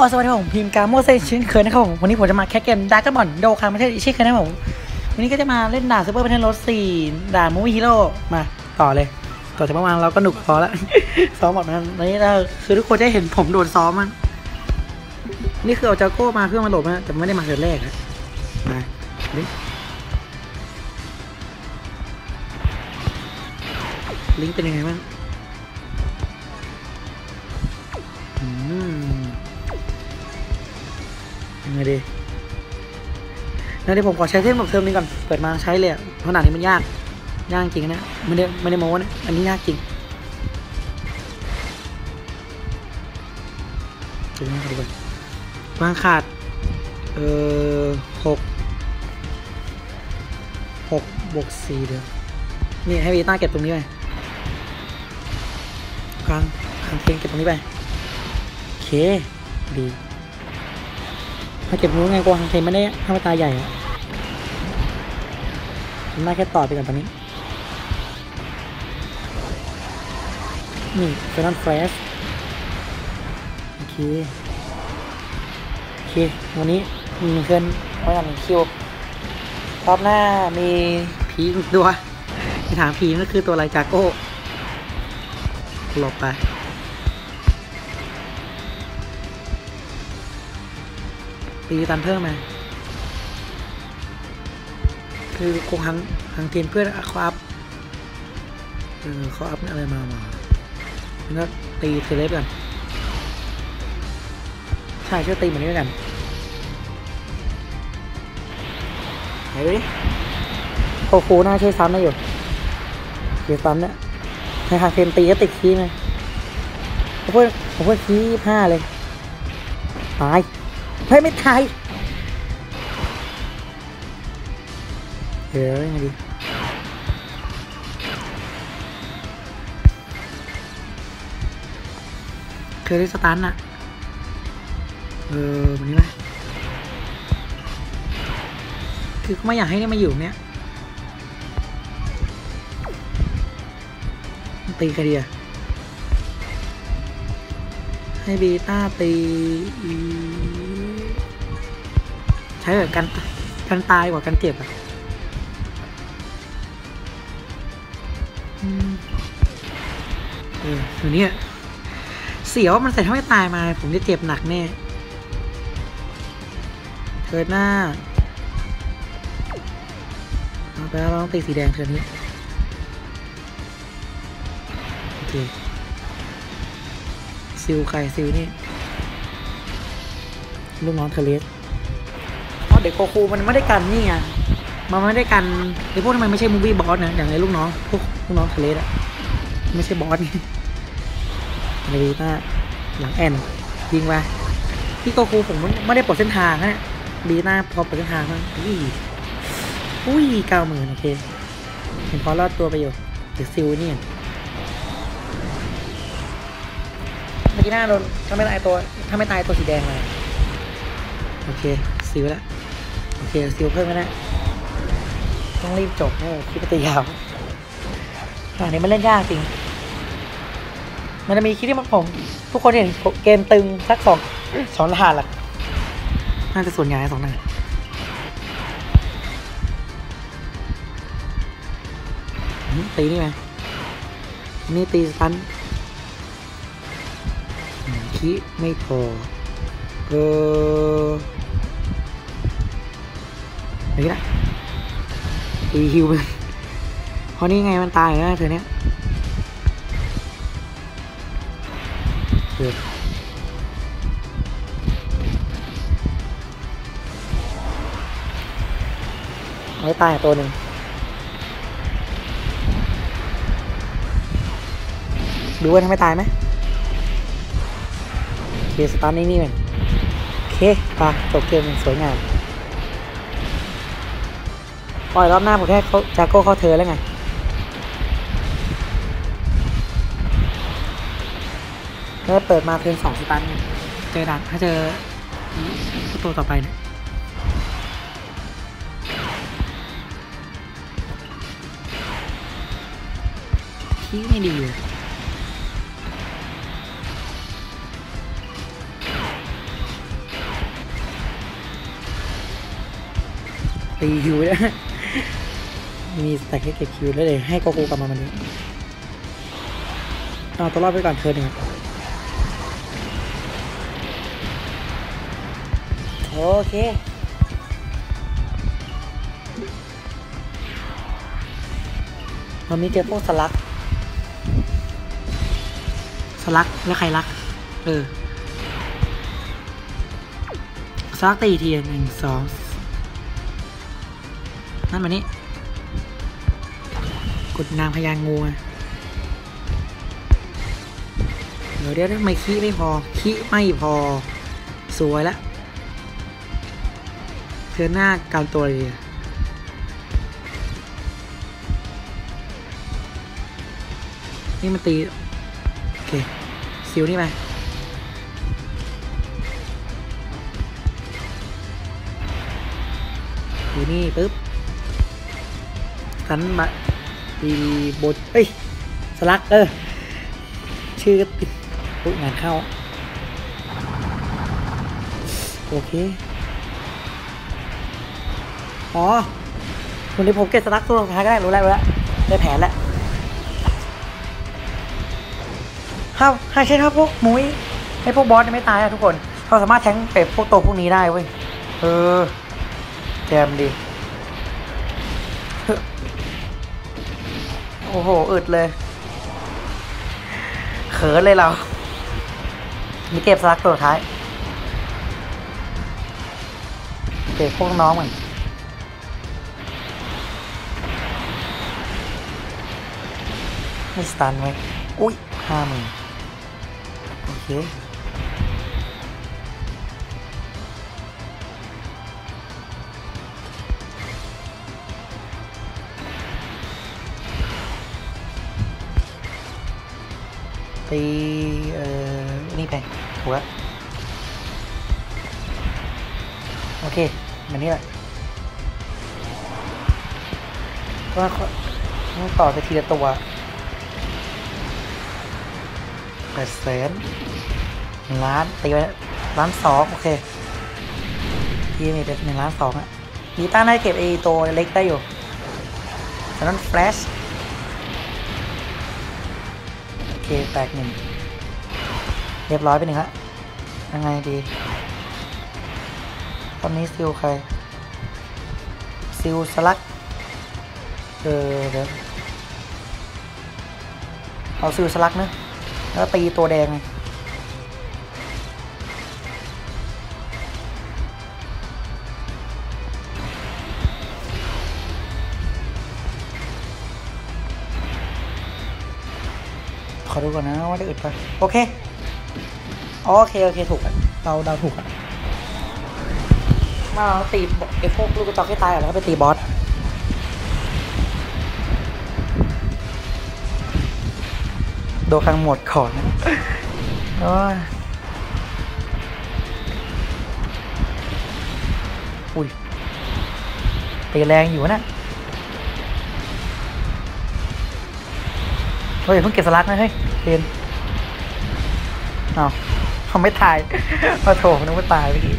สวัสดีผมพิมพ์การโมเซนเช่นเคยนะครับผมวันนี้ผมจะมาแคสเกมดาร์กบอลโดคาไม่ใช่เช่นเคยนะครับผมวันนี้ก็จะมาเล่นด่านซูเปอร์พันเทนรถ4ด่านมูวี่ฮีโร่มาต่อเลยต่อจากเมื่อวานเราก็หนุกพอแล้ว ซ้อมหมดนั้นนี้เราคือทุกคนได้เห็นผมโดนซ้อมมันนี่คือเอาจากโก้มาเพื่อมาโหลดนะแต่ไม่ได้มาเดือนแรกนะมาดิลิงก์เป็นยังไงบ้างยังไงดีแล้วเดี๋ยวผมขอใช้เส้นแบบเทอมนี้ก่อนเปิดมาใช้เลยเพราะหนานี้มันยากจริงนะไม่ได้โม้นะอันนี้ยากจริงดูนะดูก่อนวางขาด6 บวก 4เดี๋ยวนี่ให้วีต้าเก็บตรงนี้ไปกลางเทนเก็บตรงนี้ไปโอเคดีถ้าเก็บนู้นไงกวางเทนไม่ได้ถ้าไม่ตาใหญ่อะผมน่าแค่ต่อไปก่อนตอนนี้นี่เฟรนด์เฟรชโอเควันนี้มีเพื่อนเพราะอย่างคิวรอบหน้ามีผีตัวไปถามผีนั่นคือตัวอะไรจากโก้หลบไปตีตันเพิ่มมาคือคงหังเทียนเพื่อนเขาอัพเขาอัพอะไรมาแล้วก็ตีเทเลฟกันใช่ช่วยตีเหมือนนี้กันไหนดูดิโอ้โหน่าช่วยซ้ำได้อยู่เดี๋ยวซ้ำเนี่ยในหังเทียนตีก็ติดคีย์ไงผมพูดคีย์5เลยตายไม่ตายเดี๋ยวยังไงดีเคยได้สตาร์ทน่ะแบบนี้ไหมคือเขาไม่อยากให้นี่มาอยู่เนี้ยตีใครดีอะให้บีต้าตีใช้แบบกันตายกว่ากันเจ็บอะทีนี้เสียวมันใส่ถ้าไม่ตายมาผมจะเจ็บหนักแน่เทิร์นหน้าเอาไปแล้วเราต้องตีสีแดงเทิร์นนี้โอเคซิลใครซิลนี่ลูกน้องเทเลสเพราะเด็กโกคูมันไม่ได้กันนี่ไงมันไม่ได้กันไอ้พวกทำไมไม่ใช่มูวี่บอสนะอย่างไรลูกน้องพวกลูกน้องเทเลสอะไม่ใช่บอสนี่ในวีต้าหลังแอนยิงไปพี่โกคูผมไม่ได้ปลดเส้นทางนะบีต้าพอปลดเส้นทางมั้งอุ้ย90,000โอเคเห็นพอรอดตัวไปอยู่เด็กซิลนี่เมื่อกี้หน้าโดนถ้าไม่ตายตัวสีแดงเลยโอเคซิลแล้วโอเคซิลเพิ่มไม่ได้ต้องรีบจบนะคิดว่าจะยาวอันนี้มันเล่นยากจริงมันจะมีคิดที่ผมทุกคนเห็นเกมตึงสัก2 รหัสหลักน่าจะส่วนใหญ่2 รหัสตีนี่ไหมนี่ตีสตันคิดไม่พออะไรกันตีฮิวไปเพราะนี่ไงมันตายแล้วเธอเนี้ยเอาตายตัวหนึ่งดูว่าทำไมตายไหมโอเคสตาร์ทนี่เหมือนโอเคปะจบเกมสวยงามปล่อยรอบหน้าผมแค่เขาจากโก้เข้าเธอแล้วไงถ้าเปิดมาเทิร์น2สตาร์ทเจอดันถ้าเจอตัวต่อไปเนี่ยที่ไม่ดีเลยตีคิวนะมีสแต็กให้เก็บคิวได้เลยให้โกคูกลับมาวันนี้เอาตัวรอดไปก่อนเทิร์นหนึ่งโอเควันนี้เจอพวกสลักแล้วใครรักสลักตีที1 2นั่นมานี้กดนางพญางูเดี๋ยวไม่ขี้ไม่พอขี้ไม่พอสวยแล้วเธอหน้าการตัวเลยนี่มันตีโอเคซิลนี่ไปดูนี่ปึ๊บสันมาตีบทสลักชื่อก็ติดปุ๊บงานเข้าโอเคอ๋อวันนี้ผมเก็บสลักตัวสุดท้ายก็ได้รู้แล้วได้แผนแล้วครับใช่ครับพวกมุ้ยให้พวกบอสไม่ตายทุกคนเขาสามารถแทงเป็ดพวกตัวพวกนี้ได้เว้ยแจมดีโอ้โหอึดเลยเขินเลยเรามีเก็บสลักตัวท้ายเก็บพวกน้องเหมือนไม่สตันไว้อุ้ย50,000โอเคตีนี่ไปถูกแล้วโอเคมันนี่แหละก็ต่อไปทีละตัว800,000ล้านตีไป1,200,000โอเคทีนี้เป็น1,200,000อ่ะมีต้านให้เก็บตัวเล็กได้อยู่ฉะนั้นแฟลชโอเคแตก1เรียบร้อยไป1ละยังไงดีตอนนี้ซิลใครซิลสลักเดี๋ยวเอาซิลสลักนะแล้วตีตัวแดงขอดูก่อนนะว่าได้อึดไปโอเคถูกอ่ะเราถูกอ่ะมาตีไอ้พวกลูกกระจอกให้ตายแล้วก็ไปตีบอสโดนข้างหมดขอนอุ้ยตีแรงอยู่นะเฮ้ยเพิ่งเก็บสลักนะเฮ้ยเรียนเขาไม่ตายมาโถนึกว่าตายเมื่อกี้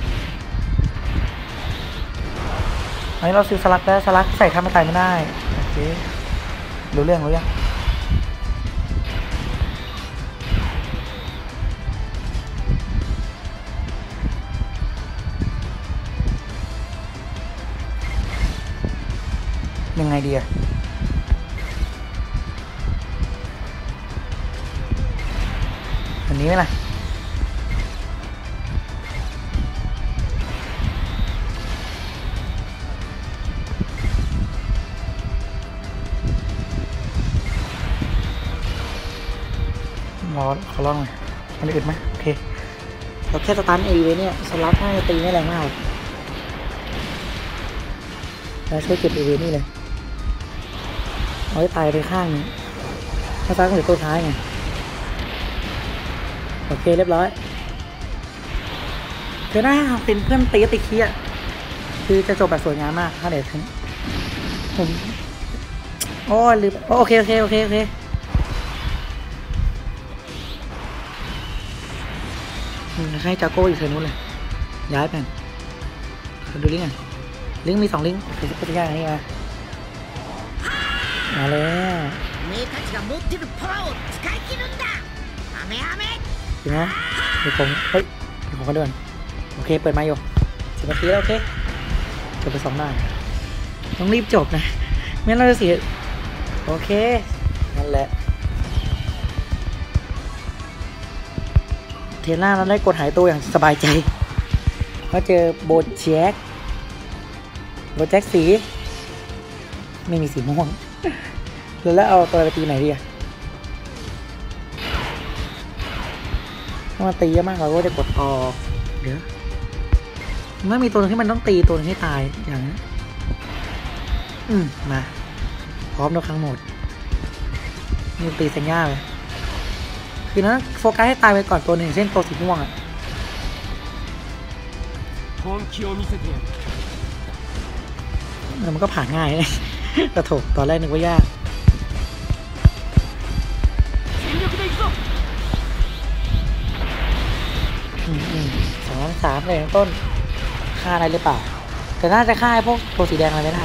อันนี้เราซื้อสลักแล้วสลักใส่ข้ามไม่ตายไม่ได้โอเครู้เรื่องยังไงดีอะอันนี้ไหมล่ะขอลองหน่อยมันอึดไหมโอเคเราแค่สตาร์ทเว้ยเนี่ยสลักน่าจะตีไม่แรงมากแล้วช่วยเก็บเว้ยนี่เลยเอาให้ตายไปข้างนึงถ้าตายก็เหลือตัวท้ายไงโอเคเรียบร้อยเดี๋ยวนะเป็นเพื่อนตีคีอ่ะคือจะจบแบบสวยงามมากถ้าเดี๋ยวผมลืมโอเคให้จากโก้อีกเซนู้นเลยย้ายไปดูดิไงลิงก์มี2ลิงก์คือเป็นอย่างนี้มาแล้วเห็นไหมเดี๋ยวผมเฮ้ยเดี๋ยวผมก็เดินโอเคเปิดมาอยู่10 นาทีแล้วโอเคจบไป2 ด่านต้องรีบจบนะไม่งั้นเราจะเสียโอเคนั่นแหละเทน่าเราได้กดหายตัวอย่างสบายใจเพราะเจอโบแจ็คสีไม่มีสีม่วงแล้วเอาตัวไปตีไหนดีอะถ้ามันตีเยอะมากเราก็จะกดออกเดี๋ยวไม่มีตัวนึงที่มันต้องตีตัวนึงให้ตายอย่างนี้มาพร้อมทุกครั้งหมดนี่ตีสัญญาเลยคือนั้นโฟกัสให้ตายไปก่อนตัวหนึ่งเช่นตัวสีม่วงอะมันก็ผ่านง่ายเลยกระโถกตอนแรกนึกว่ายาก2-3เลยต้นฆ่าได้หรือเปล่าแต่น่าจะฆ่าพวกตัวสีแดงอะไรไม่ได้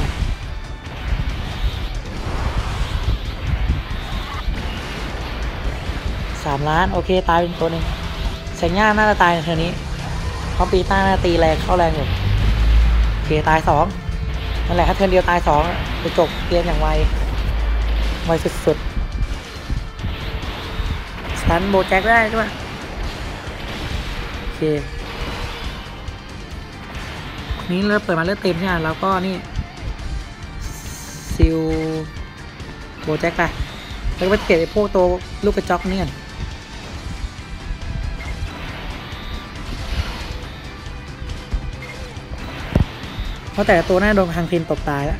3 ล้านโอเคตายเป็นตัวหนึ่งแซงย่าน่าจะตายในเทอร์นี้เพราะปีต้าน่าจะตีแรงเข้าแรงอยู่โอเคตาย2นั่นแหละถ้าเทิร์นเดียวตาย2จะจบเกมอย่างไวสุดๆสตันโบแจ็คได้ใช่ไหมโอเคนี้เราเปิดมาเลือดเต็มใช่ไหมแล้วก็นี่ซิลโบแจ็คไปแล้วก็ไปเก็บไอ้พวกตัวลูกกระจอกนี่กันเพราะแต่ตัวหน้าโดนทางพินตบตายแล้ว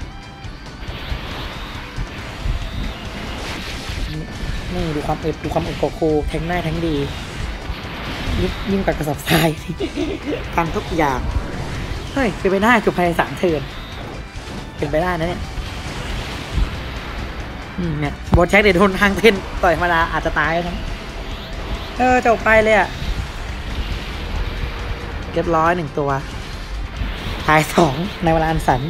นี่ดูความอึดโกโก้แทงหน้าแทงดียิ่งกับกระสอบทรายทำทุกอย่างเฮ้ยเป็นไปได้จบภายใน3 เทิร์นเป็นไปได้นะเนี่ยเนี่ยบอลแช็คเดี๋ยวโดนทางพินต่อยธรรมดาอาจจะตายนะจบไปเลยอะเรียบร้อย1 ตัวตาย2ในเวลาอันสั้น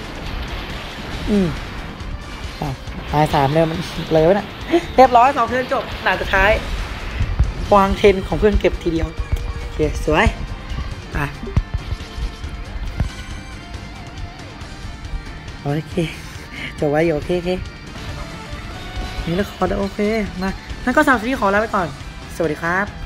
ตาย3เลยมันเลยวะน่ะเรียบร้อย2 เทิร์นจบด่านสุดท้ายวางเทนของเพื่อนเก็บทีเดียวโอเคสวยโอเคจบไว้อยู่โอเคนี่แล้วขอโอเคมานั่นก็สำหรับที่ขอลาไปก่อนสวัสดีครับ